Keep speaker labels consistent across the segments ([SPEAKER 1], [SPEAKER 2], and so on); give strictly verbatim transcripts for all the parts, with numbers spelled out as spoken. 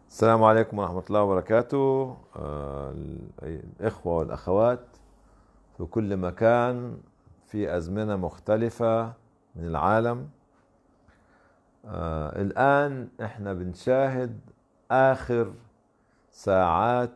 [SPEAKER 1] السلام عليكم ورحمة الله وبركاته. آه، الإخوة والأخوات في كل مكان في أزمنة مختلفة من العالم. آه، الآن إحنا بنشاهد آخر ساعات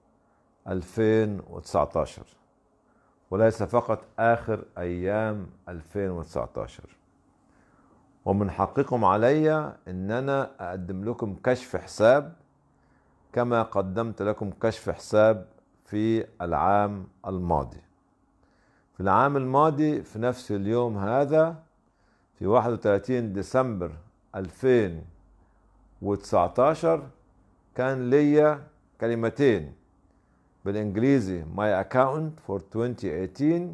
[SPEAKER 1] ألفين وتسعتاشر، وليس فقط آخر أيام ألفين وتسعتاشر. ومن حقكم علي أن أنا أقدم لكم كشف حساب كما قدمت لكم كشف حساب في العام الماضي. في العام الماضي في نفس اليوم هذا في واحد وثلاثين ديسمبر ألفين وتسعتاشر كان لي كلمتين بالإنجليزي My Account for ألفين وثمانية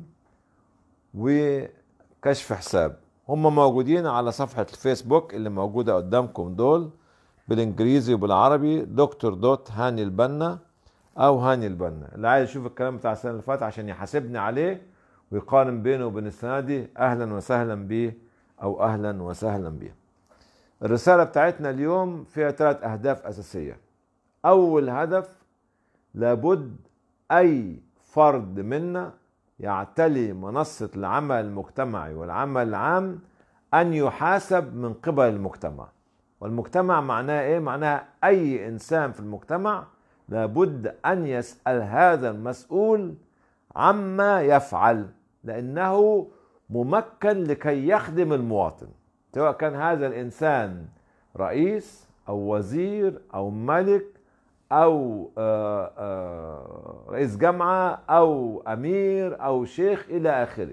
[SPEAKER 1] عشر وكشف حساب. هم موجودين على صفحة الفيسبوك اللي موجودة قدامكم دول بالانجليزي وبالعربي، دكتور دوت هاني البنا او هاني البنا. اللي عايز يشوف الكلام بتاع السنه اللي فاتت عشان يحاسبني عليه ويقارن بينه وبين السنه دي، اهلا وسهلا بيه او اهلا وسهلا بيه. الرساله بتاعتنا اليوم فيها ثلاث اهداف اساسيه. اول هدف، لابد اي فرد منا يعتلي منصه العمل المجتمعي والعمل العام ان يحاسب من قبل المجتمع. والمجتمع معناه ايه؟ معناه اي انسان في المجتمع لابد ان يسأل هذا المسؤول عما يفعل، لانه ممكن لكي يخدم المواطن، سواء كان هذا الانسان رئيس او وزير او ملك او آآ آآ رئيس جامعة او امير او شيخ الى اخره.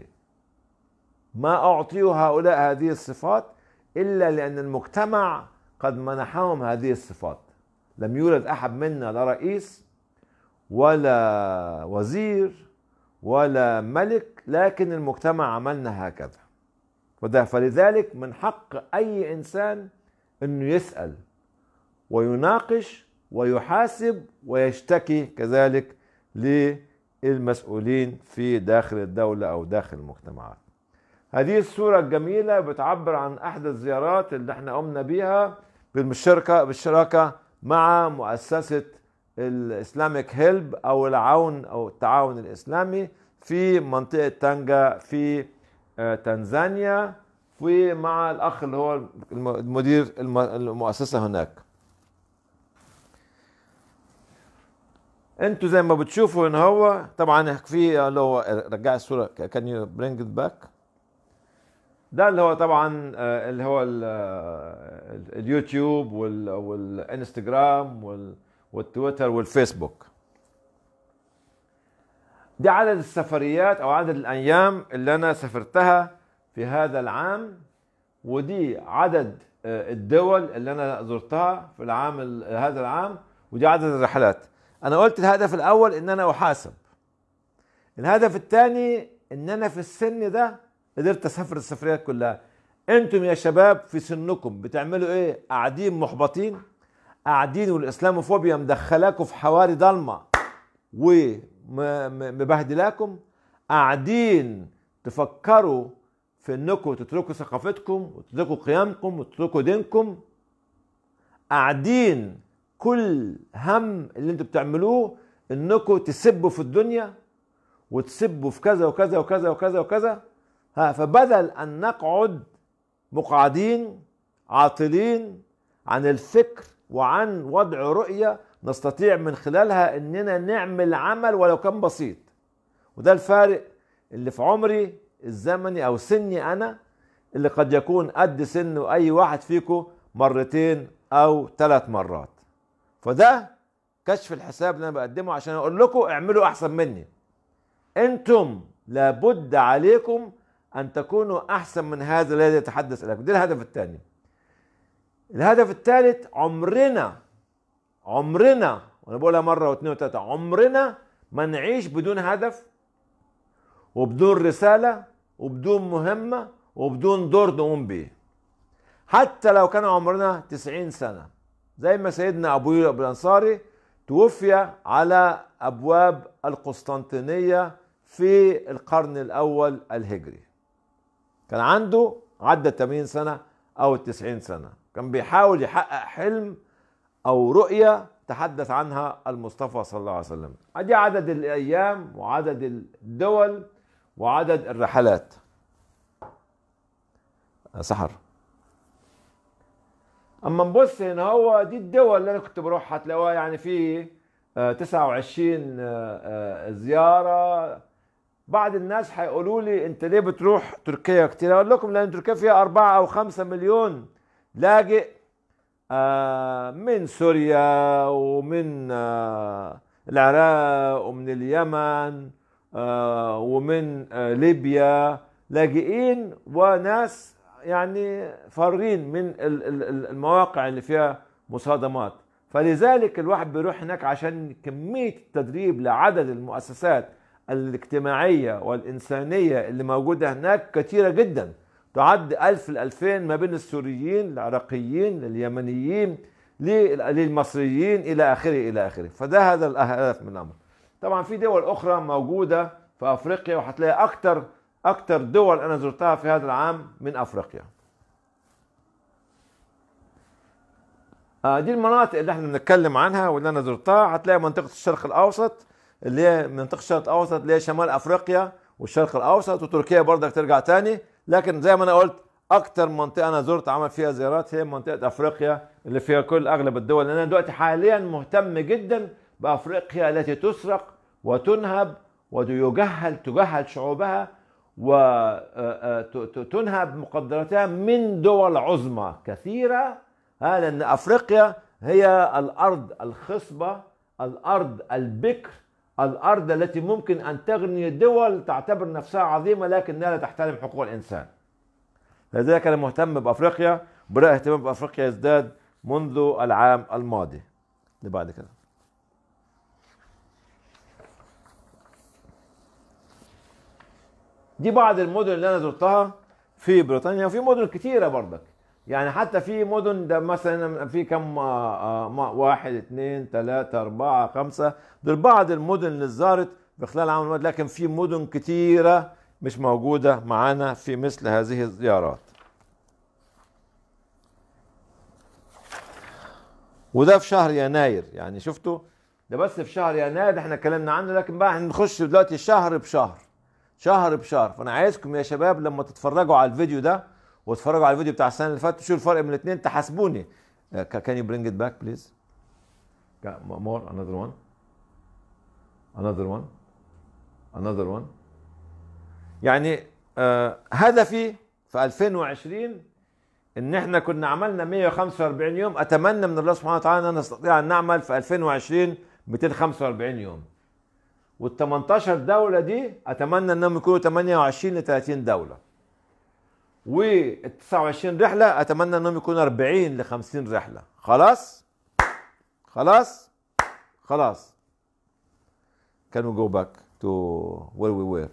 [SPEAKER 1] ما اعطيه هؤلاء هذه الصفات الا لان المجتمع قد منحهم هذه الصفات. لم يولد احد منا لا رئيس ولا وزير ولا ملك، لكن المجتمع عملنا هكذا. وده فلذلك من حق اي انسان انه يسأل ويناقش ويحاسب ويشتكي كذلك للمسؤولين في داخل الدولة او داخل المجتمعات. هذه الصورة الجميلة بتعبر عن احدى الزيارات اللي احنا قمنا بيها بالشركة بالشراكة مع مؤسسة الاسلاميك هيلب او العون او التعاون الاسلامي في منطقة تانجا في تنزانيا، ومع الاخ اللي هو المدير المؤسسة هناك. انتوا زي ما بتشوفوا هنا هو طبعا في اللي هو رجع الصورة، كان يو برينج ات باك. ده اللي هو طبعا اللي هو اليوتيوب والانستجرام والتويتر والفيسبوك. دي عدد السفريات او عدد الايام اللي انا سافرتها في هذا العام، ودي عدد الدول اللي انا زرتها في العام هذا العام، ودي عدد الرحلات. انا قلت الهدف الاول ان انا احاسب، الهدف الثاني ان انا في السن ده قدرت اسافر السفريات كلها. انتم يا شباب في سنكم بتعملوا ايه؟ قاعدين محبطين، قاعدين والاسلاموفوبيا مدخلاكم في حواري ضلمه ومبهدلاكم، قاعدين تفكروا في انكم تتركوا ثقافتكم وتتركوا قيمكم وتتركوا دينكم، قاعدين كل هم اللي انتم بتعملوه انكم تسبوا في الدنيا وتسبوا في كذا وكذا وكذا وكذا وكذا. ها فبدل ان نقعد مقعدين عاطلين عن الفكر وعن وضع رؤية نستطيع من خلالها اننا نعمل عمل ولو كان بسيط. وده الفارق اللي في عمري الزمني او سني انا، اللي قد يكون قد سن اي واحد فيكم مرتين او ثلاث مرات. فده كشف الحساب اللي انا بقدمه عشان اقول لكم اعملوا احسن مني. انتم لابد عليكم ان تكونوا احسن من هذا الذي يتحدث اليكم. ده الهدف الثاني. الهدف الثالث، عمرنا عمرنا وانا بقولها مره واثنين وثلاثه، عمرنا ما نعيش بدون هدف وبدون رساله وبدون مهمه وبدون دور نقوم به. حتى لو كان عمرنا تسعين سنه، زي ما سيدنا ابو ايوب الانصاري توفي على ابواب القسطنطينيه في القرن الاول الهجري، كان عنده عدى ثمانين سنه او تسعين سنه، كان بيحاول يحقق حلم أو رؤية تحدث عنها المصطفى صلى الله عليه وسلم. أدي عدد الأيام وعدد الدول وعدد الرحلات. سحر. اما نبص هنا هو دي الدول اللي انا كنت بروح هتلاقوها يعني في تسعة وعشرين زياره. بعض الناس هيقولوا لي انت ليه بتروح تركيا كتير؟ اقول لكم لان تركيا فيها أربعة او خمسة مليون لاجئ من سوريا ومن العراق ومن اليمن ومن ليبيا، لاجئين وناس يعني فارين من المواقع اللي فيها مصادمات. فلذلك الواحد بيروح هناك عشان كمية التدريب لعدد المؤسسات الاجتماعية والإنسانية اللي موجودة هناك كثيرة جدا، تعد ألف لألفين ما بين السوريين العراقيين اليمنيين للمصريين إلى آخره إلى آخره. فده هذا الهدف من الأمر. طبعا في دول أخرى موجودة في أفريقيا، وهتلاقي أكتر أكتر دول أنا زرتها في هذا العام من أفريقيا. آه دي المناطق اللي احنا بنتكلم عنها واللي أنا زرتها. هتلاقي منطقة الشرق الأوسط اللي هي منطقة الشرق الأوسط اللي هي شمال أفريقيا والشرق الأوسط، وتركيا برضك ترجع تاني. لكن زي ما أنا قلت أكتر منطقة أنا زرت عمل فيها زيارات هي منطقة أفريقيا اللي فيها كل أغلب الدول، لأن أنا دلوقتي حاليا مهتم جدا بأفريقيا التي تسرق وتنهب ويجهل تجهل شعوبها وتنهب مقدراتها من دول عظمى كثيرة. لأن أفريقيا هي الأرض الخصبة، الأرض البكر، الأرض التي ممكن أن تغني الدول تعتبر نفسها عظيمة لكنها لا تحترم حقوق الإنسان. لذلك أنا مهتم بأفريقيا، بدأ اهتمام بأفريقيا يزداد منذ العام الماضي. اللي بعد كده دي بعض المدن اللي انا زرتها في بريطانيا، وفي مدن كتيره برضك. يعني حتى في مدن ده مثلا في كم واحد اثنين ثلاثة أربعة خمسة، دول بعض المدن اللي زارت في خلال العام الماضي، لكن في مدن كتيره مش موجوده معانا في مثل هذه الزيارات. وده في شهر يناير، يعني شفتوا ده بس في شهر يناير احنا اتكلمنا عنه، لكن بقى هنخش دلوقتي شهر بشهر شهر بشهر. فانا عايزكم يا شباب لما تتفرجوا على الفيديو ده وتتفرجوا على الفيديو بتاع السنه اللي فاتت تشوفوا الفرق من الاثنين، تحاسبوني. كان يو برينج ات باك بليز مور انذر وان انذر وان انذر وان. يعني آه هدفي في ألفين وعشرين ان احنا كنا عملنا مئة وخمسة وأربعين يوم، اتمنى من الله سبحانه وتعالى ان نستطيع ان نعمل في ألفين وعشرين مئتين وخمسة وأربعين يوم. وال تمنتاشر دولة دي اتمنى انهم يكونوا ثمانية وعشرين ل ثلاثين دولة. وال تسعة وعشرين رحلة اتمنى انهم يكونوا أربعين ل خمسين رحلة. خلاص؟ خلاص؟ خلاص. Can we go back to where we were?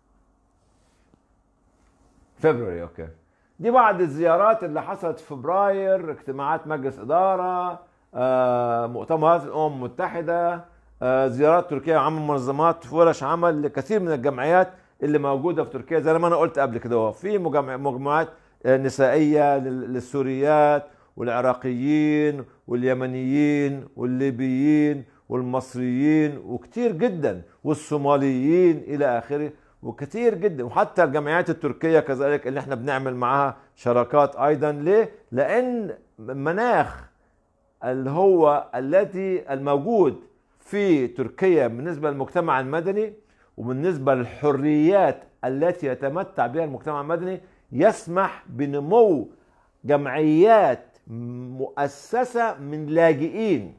[SPEAKER 1] February, okay. دي بعض الزيارات اللي حصلت في فبراير، اجتماعات مجلس إدارة، آه، مؤتمرات الأمم المتحدة، آه، زيارات تركيا، عمل منظمات، ورش عمل لكثير من الجمعيات اللي موجودة في تركيا. زي ما أنا قلت قبل كده، في مجموعات نسائية للسوريات والعراقيين واليمنيين والليبيين والمصريين وكتير جدا، والصوماليين إلى آخره، وكثير جدا. وحتى الجمعيات التركية كذلك اللي احنا بنعمل معاها شراكات ايضا. ليه؟ لان المناخ اللي هو الذي الموجود في تركيا بالنسبة للمجتمع المدني وبالنسبة للحريات التي يتمتع بها المجتمع المدني يسمح بنمو جمعيات مؤسسة من لاجئين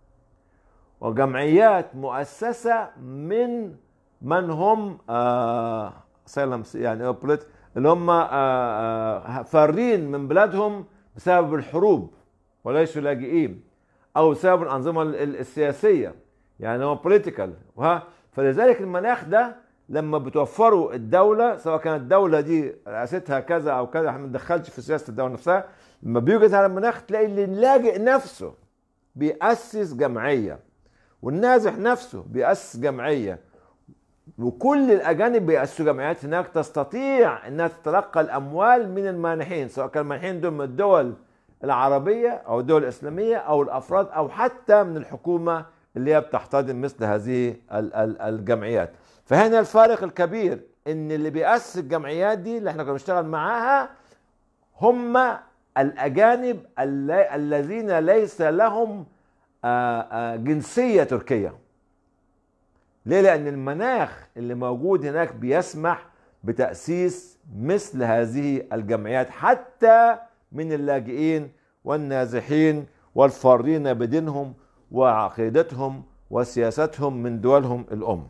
[SPEAKER 1] وجمعيات مؤسسة من من هم آه يعني اللي هم آه آه فارين من بلادهم بسبب الحروب وليسوا لاجئين، او بسبب الانظمه السياسيه، يعني هو بوليتيكال. فلذلك المناخ ده لما بتوفروا الدوله، سواء كانت الدوله دي رئاستها كذا او كذا، احنا ما بندخلش في سياسه الدوله نفسها، لما بيوجد هذا المناخ تلاقي اللي اللاجئ نفسه بيأسس جمعيه، والنازح نفسه بيأسس جمعيه، وكل الاجانب بيأسسوا جمعيات هناك تستطيع انها تتلقى الاموال من المانحين، سواء كان المانحين دول من الدول العربية أو الدول الإسلامية أو الأفراد أو حتى من الحكومة اللي هي بتحتضن مثل هذه الجمعيات. فهنا الفارق الكبير، إن اللي بيأسس الجمعيات دي اللي احنا كنا بنشتغل معاها هم الأجانب الذين ليس لهم جنسية تركية. ليه؟ لأن المناخ اللي موجود هناك بيسمح بتأسيس مثل هذه الجمعيات حتى من اللاجئين والنازحين والفارين بدينهم وعقيدتهم وسياستهم من دولهم الأم.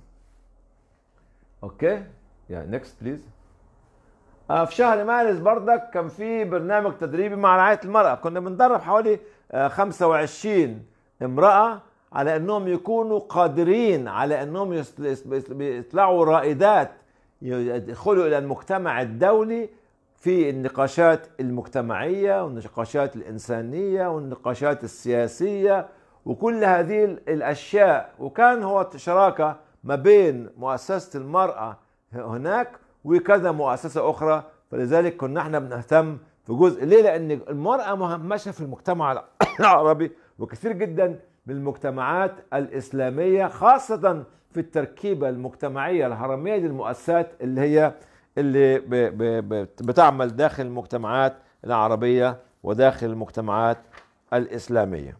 [SPEAKER 1] اوكي يا نيكست بليز. في شهر مارس بردك كان في برنامج تدريبي مع رعاية المرأة، كنا بندرب حوالي آه خمسة وعشرين امرأة على انهم يكونوا قادرين على انهم يطلعوا رائدات يدخلوا الى المجتمع الدولي في النقاشات المجتمعية والنقاشات الإنسانية والنقاشات السياسية وكل هذه الأشياء. وكان هو شراكة ما بين مؤسسة المرأة هناك وكذا مؤسسة أخرى، فلذلك كنا احنا بنهتم في جزء. ليه؟ لأن المرأة مهمشة في المجتمع العربي وكثير جدا من المجتمعات الإسلامية، خاصة في التركيبة المجتمعية الهرمية للمؤسسات اللي هي اللي ب ب بتعمل داخل المجتمعات العربية وداخل المجتمعات الإسلامية.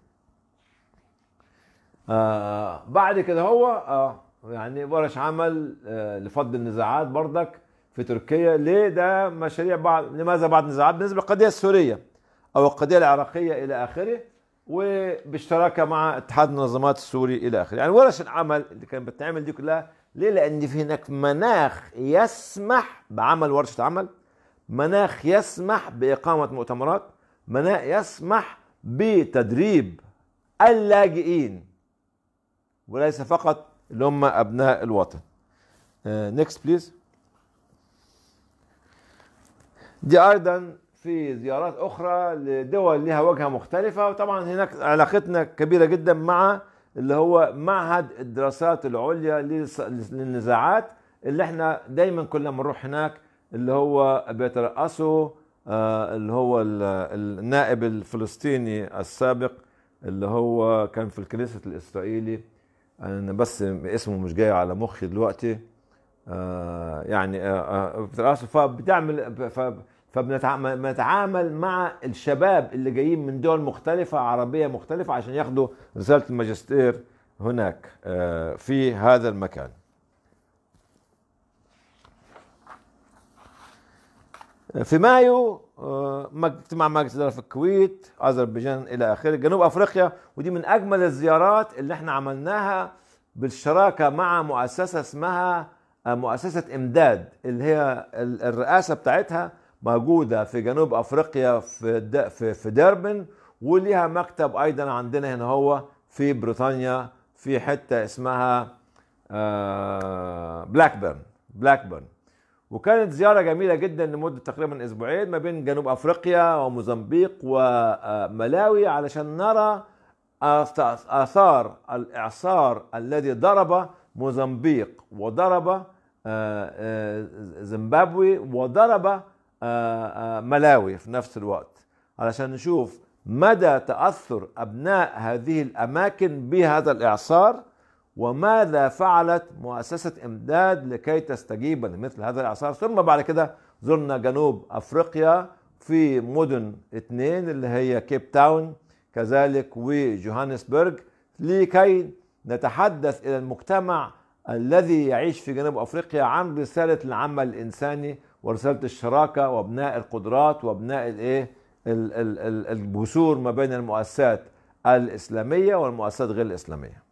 [SPEAKER 1] آه بعد كده هو آه يعني ورش عمل آه لفض النزاعات بردك في تركيا. ليه؟ ده مشاريع بعض. لماذا بعض النزاعات؟ بالنسبة للقضية السورية أو القضية العراقية إلى آخره، وباشتراكها مع اتحاد المنظمات السوري إلى آخره. يعني ورش العمل اللي كانت بتعمل دي كلها ليه؟ لأن في هناك مناخ يسمح بعمل ورشة عمل، مناخ يسمح بإقامة مؤتمرات، مناخ يسمح بتدريب اللاجئين وليس فقط اللي هم أبناء الوطن. نيكست بليز. دي أيضا في زيارات أخرى لدول لها وجهة مختلفة، وطبعا هناك علاقتنا كبيرة جدا مع اللي هو معهد الدراسات العليا للنزاعات اللي احنا دايما كل ما نروح هناك اللي هو بيترأسه آه اللي هو النائب الفلسطيني السابق اللي هو كان في الكنيسة الإسرائيلي. أنا بس اسمه مش جاي على مخي دلوقتي. آه يعني آه بيترأسه فبتعمل فبنتعامل مع الشباب اللي جايين من دول مختلفة عربية مختلفة عشان ياخدوا رسالة الماجستير هناك في هذا المكان. في مايو اجتماع مجلس الإدارة في الكويت، أذربيجان إلى آخره. جنوب أفريقيا، ودي من أجمل الزيارات اللي احنا عملناها بالشراكة مع مؤسسة اسمها مؤسسة إمداد، اللي هي الرئاسة بتاعتها موجودة في جنوب أفريقيا في في ديربن، وليها مكتب أيضا عندنا هنا هو في بريطانيا في حتة اسمها بلاكبيرن بلاكبيرن وكانت زيارة جميلة جدا لمدة تقريبا أسبوعين ما بين جنوب أفريقيا وموزمبيق وملاوي علشان نرى آثار الإعصار الذي ضرب موزمبيق وضرب زيمبابوي وضرب ملاوي في نفس الوقت، علشان نشوف مدى تأثر أبناء هذه الأماكن بهذا الإعصار وماذا فعلت مؤسسة إمداد لكي تستجيب لمثل هذا الإعصار. ثم بعد كده زرنا جنوب أفريقيا في مدن اثنين اللي هي كيب تاون كذلك وجوهانسبرغ لكي نتحدث إلى المجتمع الذي يعيش في جنوب أفريقيا عن رسالة العمل الإنساني ورسالة الشراكة وابناء القدرات وابناء الايه الجسور ما بين المؤسسات الإسلامية والمؤسسات غير الإسلامية.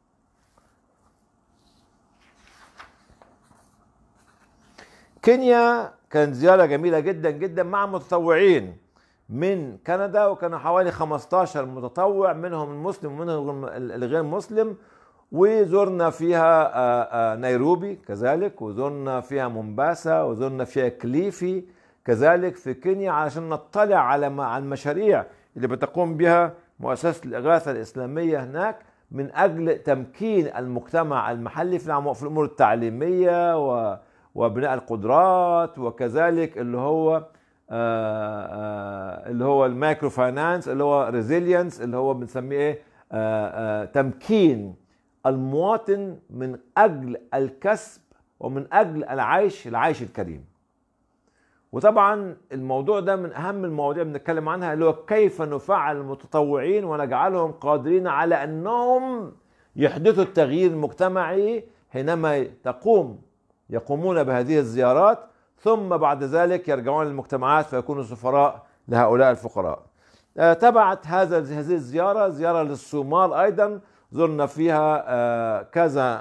[SPEAKER 1] كينيا كانت زيارة جميلة جدا جدا مع متطوعين من كندا، وكانوا حوالي خمستاشر متطوع منهم المسلم ومنهم الغير مسلم، وزرنا فيها نيروبي كذلك، وزرنا فيها مومباسا، وزرنا فيها كليفي كذلك في كينيا علشان نطلع على المشاريع اللي بتقوم بها مؤسسة الإغاثة الإسلامية هناك من أجل تمكين المجتمع المحلي في الأمور التعليمية وبناء القدرات، وكذلك اللي هو اللي هو المايكرو فاينانس، اللي هو ريزيلينس، اللي هو بنسميه ايه آه، آه، تمكين المواطن من اجل الكسب ومن اجل العيش العيش الكريم. وطبعا الموضوع ده من اهم المواضيع بنتكلم عنها، اللي هو كيف نفعل المتطوعين ونجعلهم قادرين على انهم يحدثوا التغيير المجتمعي حينما تقوم يقومون بهذه الزيارات، ثم بعد ذلك يرجعون للمجتمعات فيكونوا سفراء لهؤلاء الفقراء. آه، تبعت هذا هذه الزيارة زيارة للصومال أيضا، زرنا فيها آه، كذا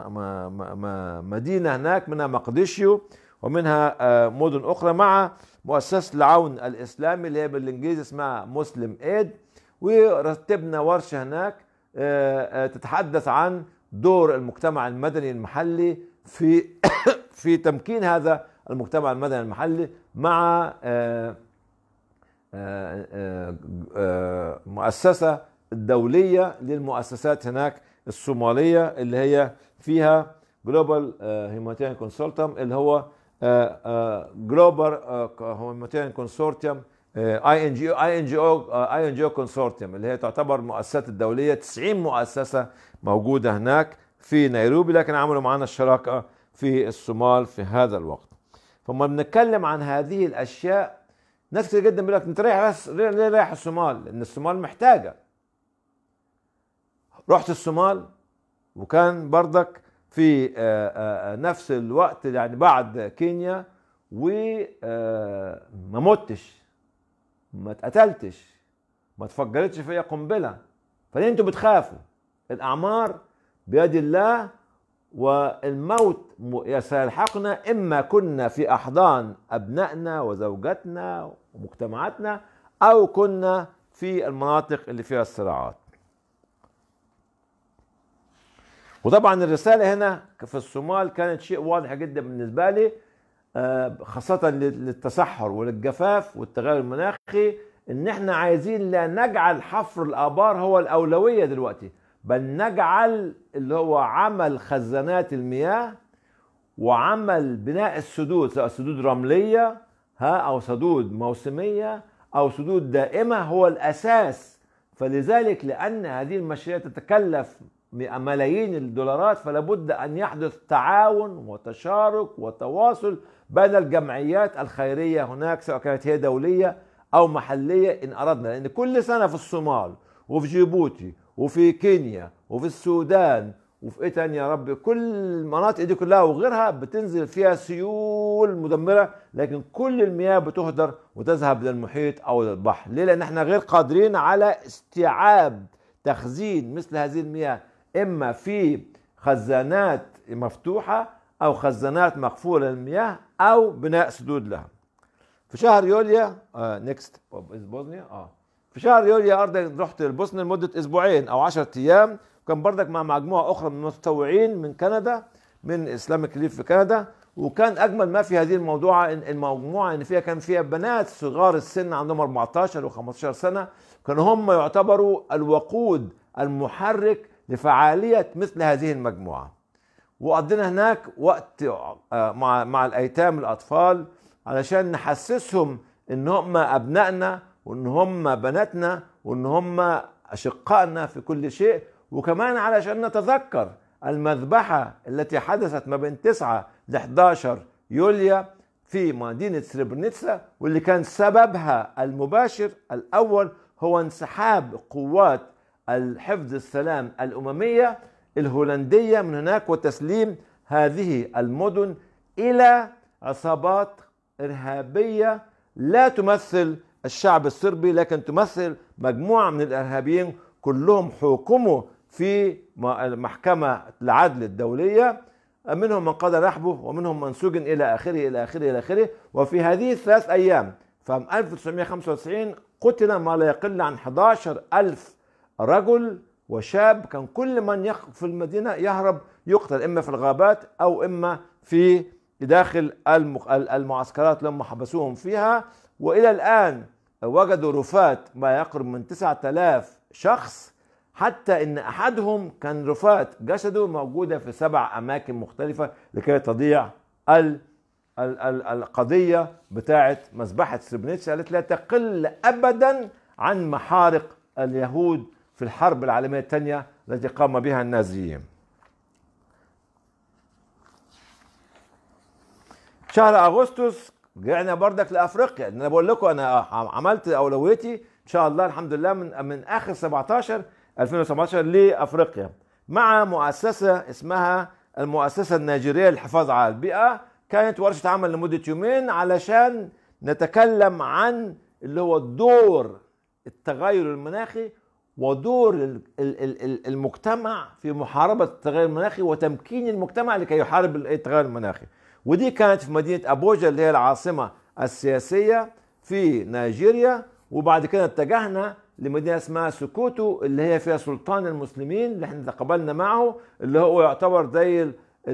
[SPEAKER 1] مدينة هناك، منها مقديشيو ومنها آه، مدن أخرى، مع مؤسسة العون الإسلامي اللي هي بالإنجليزي اسمها مسلم إيد. ورتبنا ورشة هناك آه، آه، تتحدث عن دور المجتمع المدني المحلي في في تمكين هذا المجتمع المدني المحلي مع آه، آه، آه، آه، مؤسسة الدولية للمؤسسات هناك الصومالية، اللي هي فيها جلوبال هيومانيتيريان كونسورتيوم، اللي هو جلوبال هيومانيتيريان كونسورتيوم اي ان جي اي ان جي او اي ان جي او كونسورتيوم، اللي هي تعتبر المؤسسات الدولية. تسعين مؤسسة موجودة هناك في نيروبي، لكن عملوا معنا الشراكة في الصومال في هذا الوقت. فما بنتكلم عن هذه الاشياء، ناس كتير جدا بيقول لك انت رايح بس ليه رايح الصومال؟ لان الصومال محتاجه. رحت الصومال وكان برضك في نفس الوقت يعني بعد كينيا، وما متش، ما اتقتلتش، ما اتفجرتش فيا قنبله. فليه انتوا بتخافوا؟ الاعمار بيد الله، والموت سيلحقنا إما كنا في أحضان أبنائنا وزوجاتنا ومجتمعاتنا، أو كنا في المناطق اللي فيها الصراعات. وطبعا الرسالة هنا في الصومال كانت شيء واضح جدا بالنسبة لي، خاصة للتصحر وللجفاف والتغير المناخي، إن إحنا عايزين لا نجعل حفر الآبار هو الأولوية دلوقتي، بل نجعل اللي هو عمل خزانات المياه وعمل بناء السدود، سواء سدود رملية ها أو سدود موسمية أو سدود دائمة، هو الأساس. فلذلك لأن هذه المشاريع تتكلف ملايين الدولارات، فلا بد أن يحدث تعاون وتشارك وتواصل بين الجمعيات الخيرية هناك، سواء كانت هي دولية أو محلية إن أردنا. لأن كل سنة في الصومال وفي جيبوتي وفي كينيا وفي السودان وفي ايه تاني يا رب، كل المناطق دي كلها وغيرها بتنزل فيها سيول مدمرة، لكن كل المياه بتهدر وتذهب للمحيط او للبحر. ليه؟ لان احنا غير قادرين على استيعاب تخزين مثل هذه المياه، اما في خزانات مفتوحة او خزانات مقفولة للمياه او بناء سدود لها. في شهر يوليو نيكست بوزنيا اه في شهر يوليو أرضا رحت البوسنة لمدة أسبوعين أو عشرة أيام، وكان بردك مع مجموعة أخرى من المتطوعين من كندا، من إسلامك ريليف في كندا. وكان أجمل ما في هذه الموضوع إن المجموعة إن فيها كان فيها بنات صغار السن عندهم أربعتاشر وخمستاشر سنة، كانوا هم يعتبروا الوقود المحرك لفعالية مثل هذه المجموعة. وقضينا هناك وقت مع مع الأيتام الأطفال علشان نحسسهم إن هم أبنائنا، وان هم بناتنا، وان هم اشقائنا في كل شيء، وكمان علشان نتذكر المذبحة التي حدثت ما بين تسعة ل احداشر يوليو في مدينة سريبرنيتسا، واللي كان سببها المباشر الأول هو انسحاب قوات الحفظ السلام الأممية الهولندية من هناك، وتسليم هذه المدن إلى عصابات إرهابية لا تمثل الشعب الصربي، لكن تمثل مجموعة من الإرهابيين كلهم حكموا في محكمة العدل الدولية، منهم من قضى نحبه ومنهم من سجن إلى آخره إلى آخره إلى آخره. وفي هذه الثلاث أيام في ألف وتسعمائة وخمسة وتسعين قتل ما لا يقل عن احد عشر ألف رجل وشاب، كان كل من يخرج في المدينة يهرب يقتل، إما في الغابات أو إما في داخل المعسكرات لما حبسوهم فيها. وإلى الآن وجدوا رفات ما يقرب من تسعة آلاف شخص، حتى إن أحدهم كان رفات جسده موجودة في سبع أماكن مختلفة لكي تضيع القضية بتاعت مذبحة سربرينيتسا التي لا تقل أبدا عن محارق اليهود في الحرب العالمية الثانية التي قام بها النازيين. شهر أغسطس رجعنا بردك لأفريقيا. أنا بقول لكم أنا عملت أولويتي إن شاء الله الحمد لله من من آخر سبعتاشر ألفين وسبعتاشر لأفريقيا مع مؤسسة اسمها المؤسسة النيجيرية للحفاظ على البيئة. كانت ورشة عمل لمدة يومين علشان نتكلم عن اللي هو دور التغير المناخي ودور المجتمع في محاربة التغير المناخي وتمكين المجتمع لكي يحارب التغير المناخي. ودي كانت في مدينة أبوجا اللي هي العاصمة السياسية في نيجيريا. وبعد كده اتجهنا لمدينة اسمها سكوتو اللي هي فيها سلطان المسلمين اللي احنا تقابلنا معه، اللي هو يعتبر زي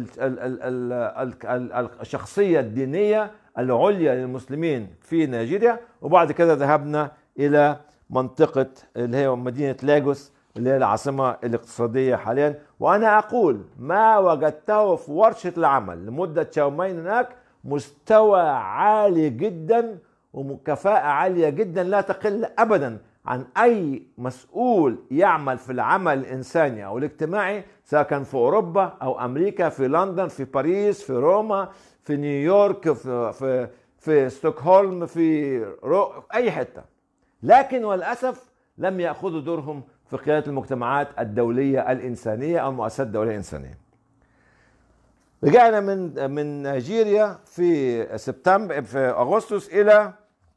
[SPEAKER 1] الشخصية الدينية العليا للمسلمين في نيجيريا. وبعد كده ذهبنا إلى منطقة اللي هي مدينة لاجوس اللي هي العاصمة الاقتصادية حاليا. وأنا أقول ما وجدته في ورشة العمل لمدة يومين هناك مستوى عالي جدا وكفاءة عالية جدا لا تقل أبدا عن أي مسؤول يعمل في العمل الإنساني أو الاجتماعي سواء كان في أوروبا أو أمريكا، في لندن، في باريس، في روما، في نيويورك، في في في ستوكهولم، في رو... أي حتة. لكن وللأسف لم يأخذوا دورهم في قيادة المجتمعات الدولية الإنسانية أو المؤسسات الدولية الإنسانية. رجعنا من من نيجيريا في سبتمبر في أغسطس إلى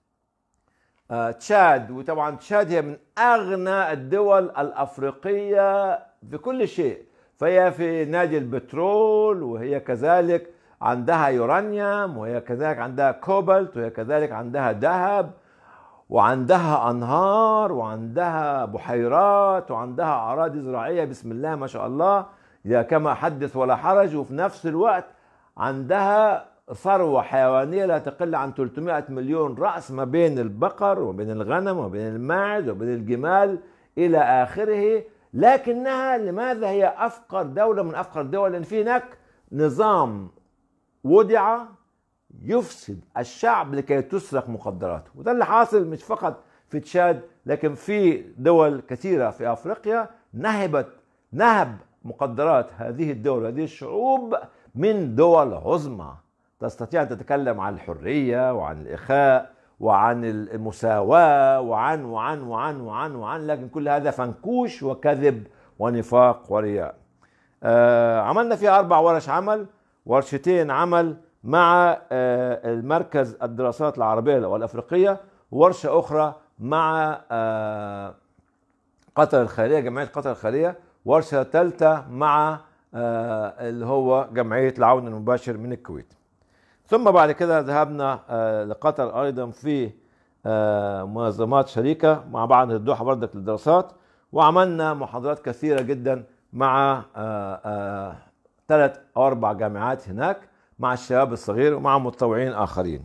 [SPEAKER 1] تشاد. وطبعا تشاد هي من أغنى الدول الأفريقية في كل شيء، فهي في نادي البترول وهي كذلك عندها يورانيوم وهي كذلك عندها كوبالت وهي كذلك عندها ذهب وعندها أنهار وعندها بحيرات وعندها أراضي زراعية بسم الله ما شاء الله يا كما حدث ولا حرج. وفي نفس الوقت عندها ثروة حيوانية لا تقل عن ثلاثمائة مليون رأس ما بين البقر وبين الغنم وبين الماعز وبين الجمال إلى آخره. لكنها لماذا هي أفقر دولة من أفقر الدول؟ لأن في هناك نظام وضع يفسد الشعب لكي تسرق مخدراته، وده اللي حاصل مش فقط في تشاد لكن في دول كثيرة في أفريقيا نهبت نهب مخدرات هذه الدول هذه الشعوب من دول عظمى تستطيع أن تتكلم عن الحرية وعن الإخاء وعن المساواة وعن وعن وعن وعن وعن لكن كل هذا فنكوش وكذب ونفاق ورياء. آه عملنا فيها أربع ورش عمل، ورشتين عمل مع آه المركز الدراسات العربية والأفريقية، وورشة أخرى مع آه قطر الخيرية جمعية قطر الخيرية، ورشة ثالثة مع آه اللي هو جمعية العون المباشر من الكويت. ثم بعد كده ذهبنا آه لقطر أيضا في آه منظمات شريكة مع بعض الدوحة بردك للدراسات، وعملنا محاضرات كثيرة جدا مع آه آه ثلاث أو أربع جامعات هناك مع الشباب الصغير ومع متطوعين آخرين.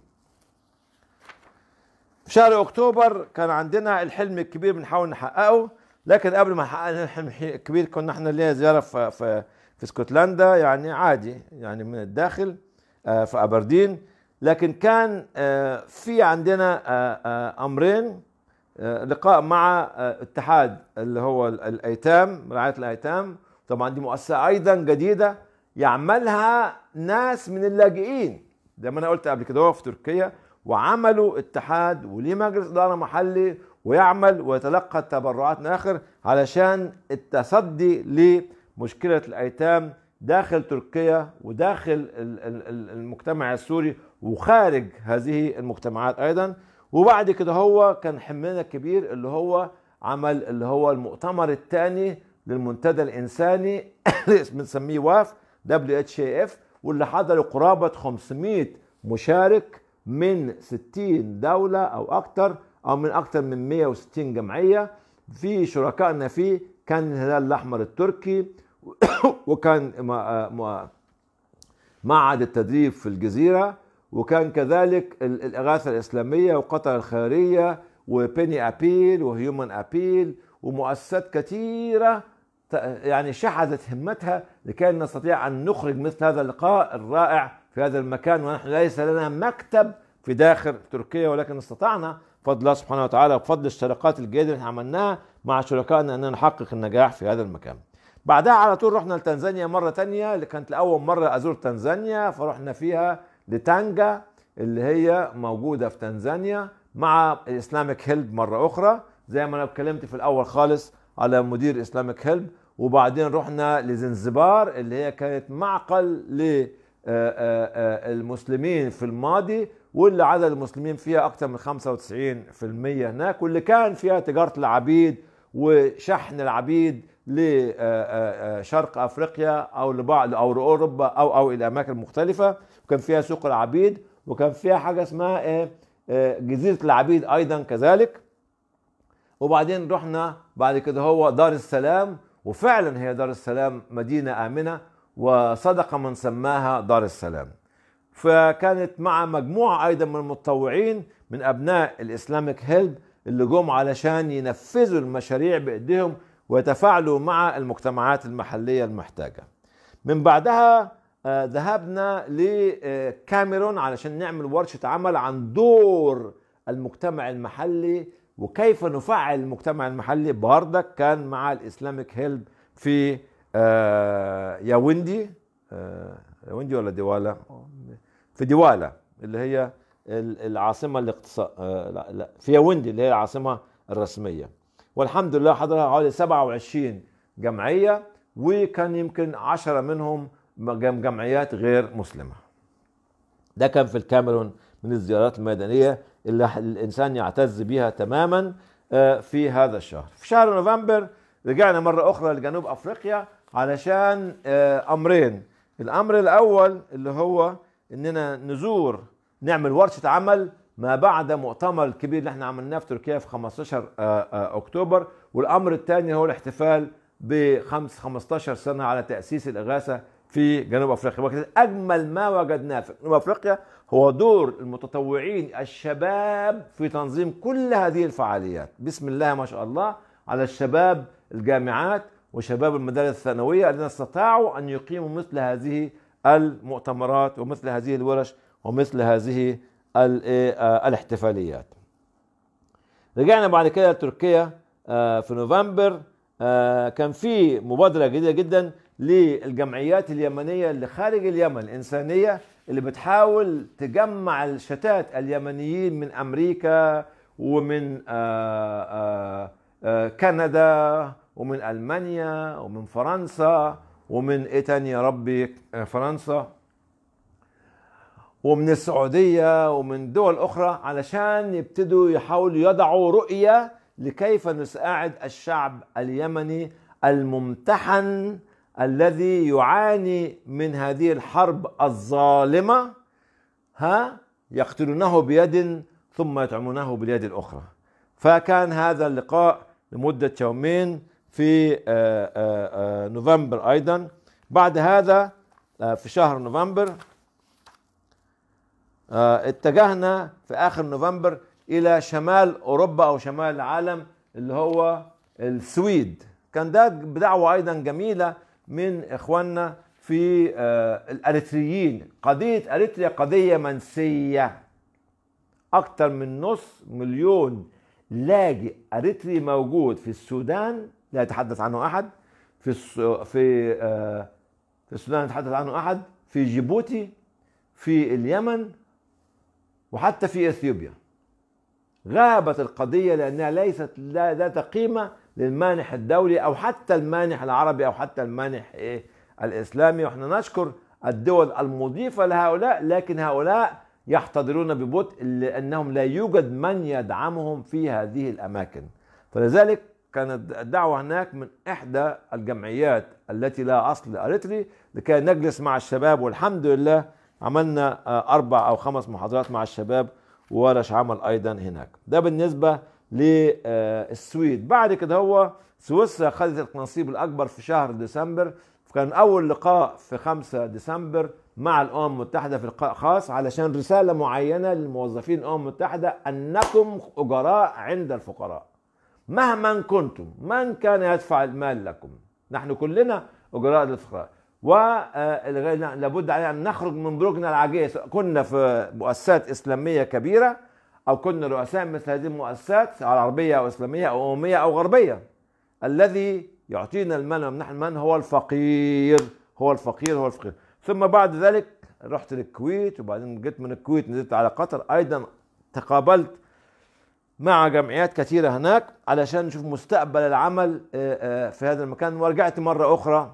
[SPEAKER 1] في شهر أكتوبر كان عندنا الحلم الكبير بنحاول نحققه، لكن قبل ما حققنا الحلم الكبير كنا احنا لينا زيارة في, في, في اسكتلندا يعني عادي يعني من الداخل في أبردين. لكن كان في عندنا أمرين، لقاء مع اتحاد اللي هو الأيتام رعاية الأيتام، طبعا دي مؤسسة أيضا جديدة يعملها ناس من اللاجئين زي ما أنا قلت قبل كده، هو في تركيا وعملوا اتحاد وليه مجلس إدارة محلي ويعمل ويتلقى التبرعات من آخر علشان التصدي لمشكلة الأيتام داخل تركيا وداخل المجتمع السوري وخارج هذه المجتمعات أيضا. وبعد كده هو كان حملنا الكبير اللي هو عمل اللي هو المؤتمر الثاني للمنتدى الإنساني بنسميه واف دبليو اتش اي اف، واللي حضروا قرابة خمسمائة مشارك من ستين دولة أو أكثر أو من أكثر من مئة وستين جمعية. في شركائنا فيه كان الهلال الأحمر التركي وكان معهد التدريب في الجزيرة، وكان كذلك الإغاثة الإسلامية وقطر الخيرية وبيني أبيل وهيومن أبيل ومؤسسات كثيرة يعني شحذت همتها لكي نستطيع أن نخرج مثل هذا اللقاء الرائع في هذا المكان، ونحن ليس لنا مكتب في داخل تركيا، ولكن استطعنا بفضل الله سبحانه وتعالى وبفضل الشراكات الجيدة اللي عملناها مع شركائنا أن نحقق النجاح في هذا المكان. بعدها على طول رحنا لتنزانيا مرة تانية، اللي كانت لأول مرة أزور تنزانيا، فرحنا فيها لتانجا اللي هي موجودة في تنزانيا مع الإسلاميك هيلب مرة أخرى، زي ما أنا اتكلمت في الأول خالص على مدير إسلاميك هيلب. وبعدين رحنا لزنزبار اللي هي كانت معقل للمسلمين في الماضي، واللي عدد المسلمين فيها أكثر من خمسة وتسعين بالمئة هناك، واللي كان فيها تجارة العبيد وشحن العبيد لشرق أفريقيا أو لبعض أو لأوروبا أو أو إلى أماكن مختلفة. وكان فيها سوق العبيد، وكان فيها حاجة اسمها جزيرة العبيد أيضا كذلك. وبعدين رحنا بعد كده هو دار السلام، وفعلا هي دار السلام مدينة آمنة، وصدق من سماها دار السلام. فكانت مع مجموعة أيضا من المتطوعين من أبناء الإسلاميك هيلب اللي جم علشان ينفذوا المشاريع بإيديهم ويتفاعلوا مع المجتمعات المحلية المحتاجة. من بعدها آه ذهبنا لكاميرون علشان نعمل ورشة عمل عن دور المجتمع المحلي وكيف نفعل المجتمع المحلي. بردك كان مع الإسلاميك هيلب في آه ياوندي آه ياوندي ولا ديوالا، في ديوالا اللي هي العاصمة الاقتصاد آه لا لا في ياوندي اللي هي العاصمة الرسمية. والحمد لله حضرها حوالي سبعة وعشرين جمعية، وكان يمكن عشرة منهم جمعيات غير مسلمة. ده كان في الكاميرون من الزيارات الميدانية اللي الإنسان يعتز بها تماما في هذا الشهر. في شهر نوفمبر رجعنا مرة أخرى لجنوب أفريقيا علشان أمرين. الأمر الأول اللي هو إننا نزور نعمل ورشة عمل ما بعد مؤتمر الكبير اللي احنا عملناه في تركيا في خمستاشر أكتوبر. والأمر الثاني هو الاحتفال ب خمستاشر سنة على تأسيس الإغاثة في جنوب أفريقيا. وكانت أجمل ما وجدناه في جنوب أفريقيا هو دور المتطوعين الشباب في تنظيم كل هذه الفعاليات. بسم الله ما شاء الله على الشباب الجامعات وشباب المدارس الثانوية الذين استطاعوا أن يقيموا مثل هذه المؤتمرات ومثل هذه الورش ومثل هذه الاحتفاليات. رجعنا بعد كده لتركيا في نوفمبر. كان في مبادرة جديدة جدا للجمعيات اليمنية اللي خارج اليمن الإنسانية اللي بتحاول تجمع الشتات اليمنيين من أمريكا ومن كندا ومن ألمانيا ومن فرنسا ومن إيه تاني يا ربي فرنسا ومن السعودية ومن دول أخرى علشان يبتدوا يحاولوا يضعوا رؤية لكيف نساعد الشعب اليمني الممتحن الذي يعاني من هذه الحرب الظالمة. ها يقتلونه بيد ثم يطعمونه باليد الأخرى. فكان هذا اللقاء لمدة يومين في نوفمبر أيضا. بعد هذا في شهر نوفمبر اتجهنا في آخر نوفمبر إلى شمال أوروبا أو شمال العالم اللي هو السويد. كان ده بدعوة أيضا جميلة من إخواننا في الأريتريين. قضية أريتريا قضية منسية. أكثر من نص مليون لاجئ أريتري موجود في السودان لا يتحدث عنه أحد، في في في السودان يتحدث عنه أحد، في جيبوتي، في اليمن، وحتى في إثيوبيا. غابت القضية لأنها ليست ذات قيمة للمانح الدولي أو حتى المانح العربي أو حتى المانح إيه الإسلامي. وإحنا نشكر الدول المضيفة لهؤلاء، لكن هؤلاء يحتضرون ببطء لأنهم لا يوجد من يدعمهم في هذه الأماكن. فلذلك كانت الدعوة هناك من إحدى الجمعيات التي لا أصل أريتري لكي نجلس مع الشباب. والحمد لله عملنا أربع أو خمس محاضرات مع الشباب وورش عمل أيضا هناك. ده بالنسبة للسويد. بعد كده هو سويسرا خدت النصيب الأكبر في شهر ديسمبر. كان أول لقاء في خمسة ديسمبر مع الأمم المتحدة في لقاء خاص علشان رسالة معينة للموظفين الأمم المتحدة أنكم أجراء عند الفقراء مهما كنتم، من كان يدفع المال لكم، نحن كلنا أجراء للفقراء. ولابد علينا ان نخرج من برجنا العاجية، كنا في مؤسسات اسلاميه كبيره او كنا رؤساء مثل هذه المؤسسات سواء عربيه او اسلاميه او امميه او غربيه. الذي يعطينا المال ويمنح المال هو الفقير، هو الفقير هو الفقير. ثم بعد ذلك رحت للكويت، وبعدين جيت من الكويت نزلت على قطر، ايضا تقابلت مع جمعيات كثيره هناك علشان نشوف مستقبل العمل في هذا المكان. ورجعت مره اخرى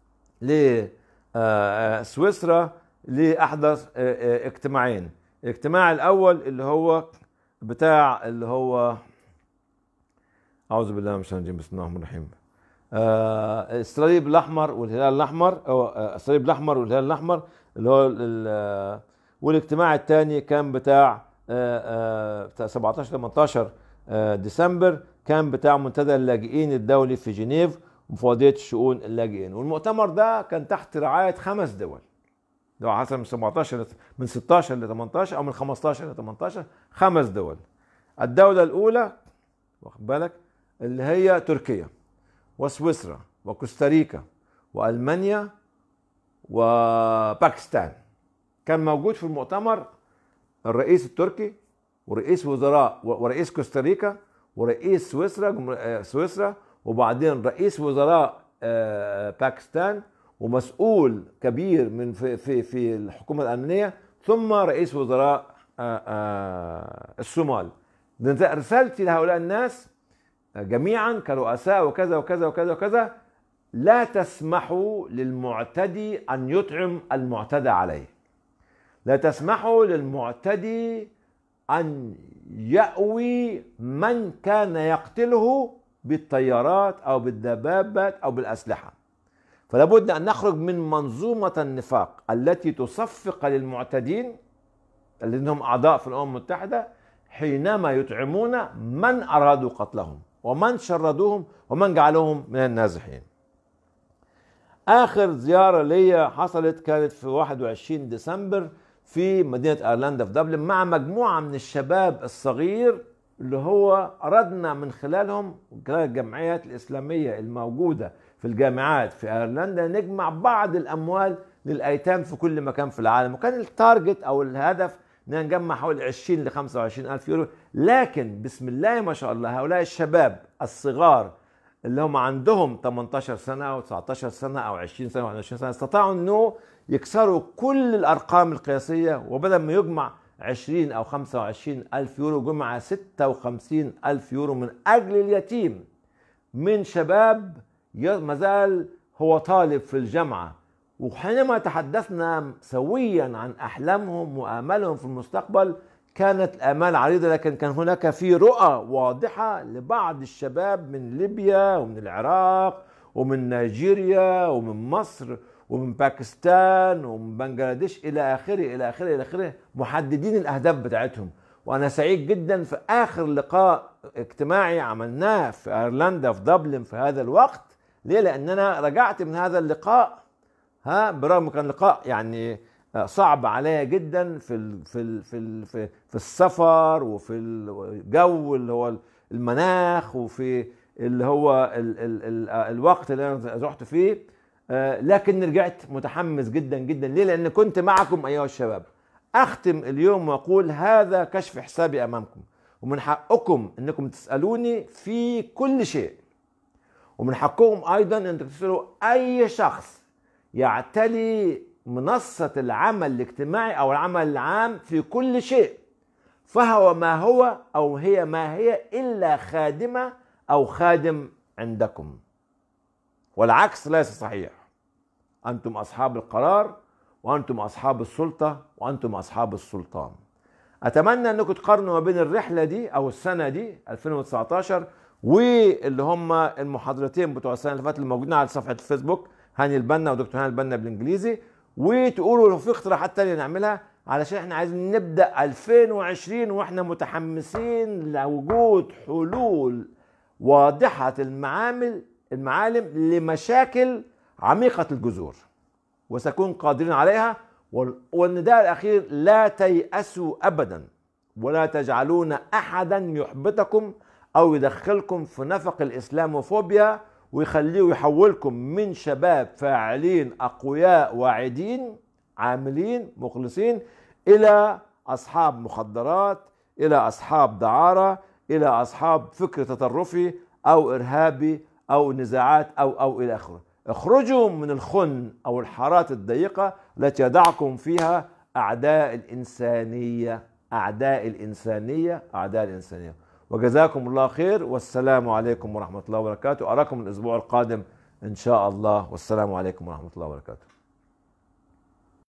[SPEAKER 1] لسويسرا لأحضر اجتماعين. الاجتماع الأول اللي هو بتاع اللي هو أعوذ بالله من الشيطان الرجيم، بسم الله الرحمن الرحيم، الصليب الأحمر والهلال الأحمر، أو الصليب الأحمر والهلال الأحمر اللي هو. والاجتماع الثاني كان بتاع بتاع سبعتاشر تمنتاشر ديسمبر، كان بتاع منتدى اللاجئين الدولي في جنيف مفوضية شؤون اللاجئين. والمؤتمر ده كان تحت رعاية خمس دول، لو حسب من سبعتاشر من ستاشر ل تمنتاشر او من خمستاشر ل تمنتاشر، خمس دول. الدولة الأولى واخد بالك اللي هي تركيا وسويسرا وكوستاريكا وألمانيا وباكستان. كان موجود في المؤتمر الرئيس التركي ورئيس وزراء ورئيس كوستاريكا ورئيس سويسرا سويسرا وبعدين رئيس وزراء باكستان ومسؤول كبير من في في في الحكومه الامنيه، ثم رئيس وزراء الصومال. رسالتي لهؤلاء الناس جميعا كرؤساء وكذا وكذا وكذا وكذا: لا تسمحوا للمعتدي ان يطعم المعتدى عليه، لا تسمحوا للمعتدي ان يأوي من كان يقتله بالطيارات او بالدبابات او بالاسلحه. فلا بد ان نخرج من منظومه النفاق التي تصفق للمعتدين الذين هم اعضاء في الامم المتحده حينما يطعمون من ارادوا قتلهم ومن شردوهم ومن جعلوهم من النازحين. اخر زياره لي حصلت كانت في واحد وعشرين ديسمبر في مدينه ايرلندا في دبلن مع مجموعه من الشباب الصغير اللي هو أردنا من خلالهم خلال الجمعيات الإسلامية الموجودة في الجامعات في أيرلندا نجمع بعض الأموال للأيتام في كل مكان في العالم. وكان التارجت أو الهدف أن نجمع حوالي عشرين لخمسة وعشرين ألف يورو. لكن بسم الله ما شاء الله هؤلاء الشباب الصغار اللي هم عندهم تمنتاشر سنة أو تسعتاشر سنة أو عشرين سنة أو واحد وعشرين سنة استطاعوا أنه يكسروا كل الأرقام القياسية، وبدل ما يجمع عشرين أو خمسة وعشرين ألف يورو جمع ستة وخمسين ألف يورو من أجل اليتيم من شباب مازال هو طالب في الجامعة. وحينما تحدثنا سويا عن أحلامهم وآمالهم في المستقبل كانت الآمال عريضة، لكن كان هناك في رؤى واضحة لبعض الشباب من ليبيا ومن العراق ومن نيجيريا ومن مصر ومن باكستان ومن بنغلاديش الى اخره الى اخره الى اخره محددين الاهداف بتاعتهم. وانا سعيد جدا في اخر لقاء اجتماعي عملناه في ايرلندا في دبلن في هذا الوقت. ليه؟ لاننا رجعت من هذا اللقاء ها برغم كان لقاء يعني صعب عليا جدا في ال في ال في ال في, في السفر وفي الجو اللي هو المناخ وفي اللي هو ال ال ال الوقت اللي انا رحت فيه، لكن رجعت متحمس جدا جدا. ليه؟ لأن كنت معكم أيها الشباب. أختم اليوم وأقول هذا كشف حسابي أمامكم، ومن حقكم أنكم تسألوني في كل شيء، ومن حقكم أيضا أنكم تسألوا أي شخص يعتلي منصة العمل الاجتماعي أو العمل العام في كل شيء، فهو ما هو أو هي ما هي إلا خادمة أو خادم عندكم، والعكس ليس صحيح. أنتم أصحاب القرار وأنتم أصحاب السلطة وأنتم أصحاب السلطان. أتمنى أنكم تقارنوا ما بين الرحلة دي أو السنة دي ألفين وتسعتاشر واللي هم المحاضرتين بتوع السنة اللي فاتت اللي موجودين على صفحة الفيسبوك هاني البنا ودكتور هاني البنا بالإنجليزي، وتقولوا لو في اقتراحات تانية نعملها علشان احنا عايزين نبدأ ألفين وعشرين واحنا متحمسين لوجود حلول واضحة المعامل المعالم لمشاكل عميقة الجذور وسكون قادرين عليها. والنداء الأخير: لا تيأسوا أبدا ولا تجعلون أحدا يحبطكم أو يدخلكم في نفق الإسلاموفوبيا ويخليه يحولكم من شباب فاعلين أقوياء واعدين عاملين مخلصين إلى أصحاب مخدرات، إلى أصحاب دعارة، إلى أصحاب فكر تطرفي أو إرهابي أو نزاعات أو أو إلى آخره. اخرجوا من الخن أو الحارات الضيقة التي يضعكم فيها أعداء الإنسانية، أعداء الإنسانية، أعداء الإنسانية. وجزاكم الله خير، والسلام عليكم ورحمة الله وبركاته. أراكم الأسبوع القادم إن شاء الله، والسلام عليكم ورحمة الله وبركاته.